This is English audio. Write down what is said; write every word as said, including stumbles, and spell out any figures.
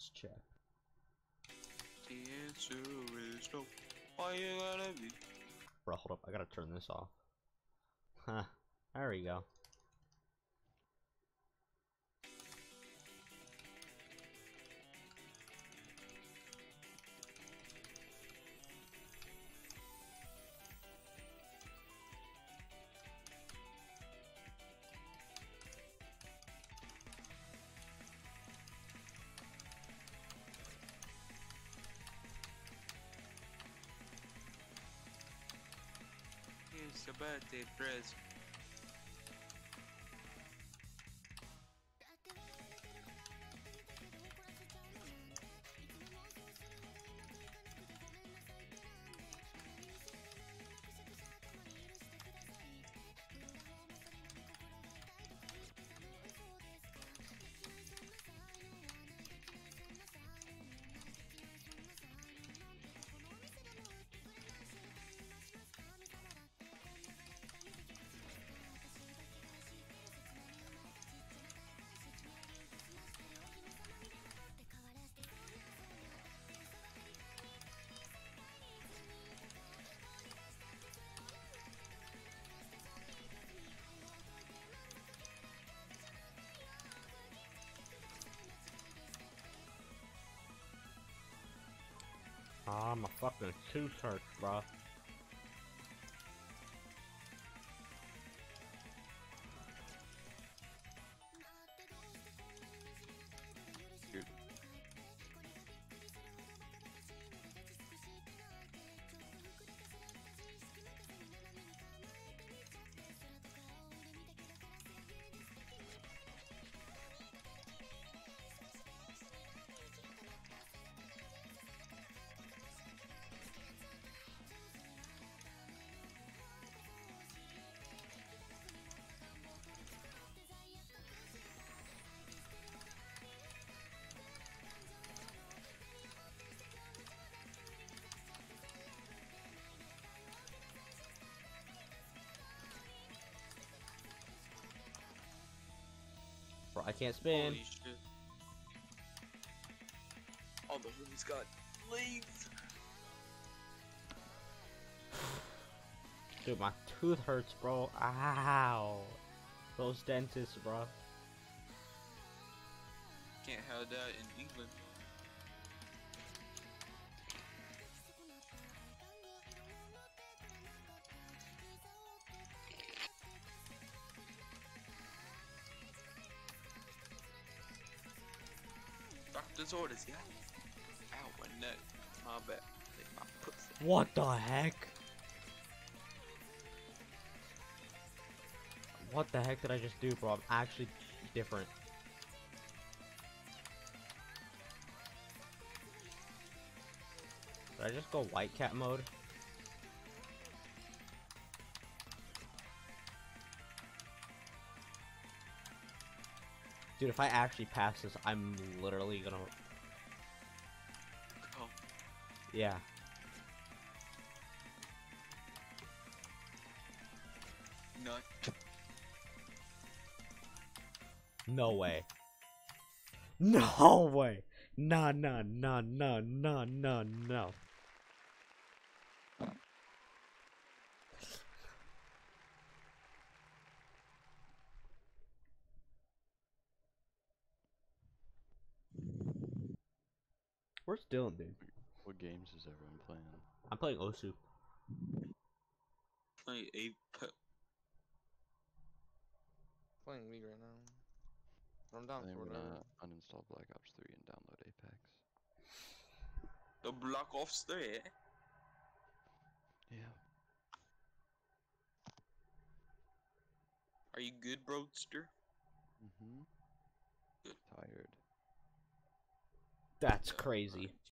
Let's check. The answer is no. Why you gotta be? Bro, hold up. I gotta turn this off. Huh. There we go. It's a birthday present. Ah, my fucking tooth hurts, bro. Dude. Bro, I can't spin. Holy shit. All the homies got leaves. Dude, my tooth hurts, bro. Ow. Those dentists, bro. Can't have that in England. Doctor's orders, yeah. Ow, my neck. My back. Like my pussy. What the heck? What the heck did I just do, bro? I'm actually different. Did I just go white cat mode? Dude, if I actually pass this, I'm literally gonna... Oh. Yeah. Nut. No way. No way. Nah, nah, nah, nah, nah, nah, no. Where's Dylan, dude? What games is everyone playing? I'm playing Osu. Playing a pe- Playing League right now. I'm down I think for we're whatever. gonna uninstall Black Ops three and download Apex. the block off there. Yeah. Are you good, broadster? Mm-hmm. Good. Tired. That's Yeah, crazy. alright.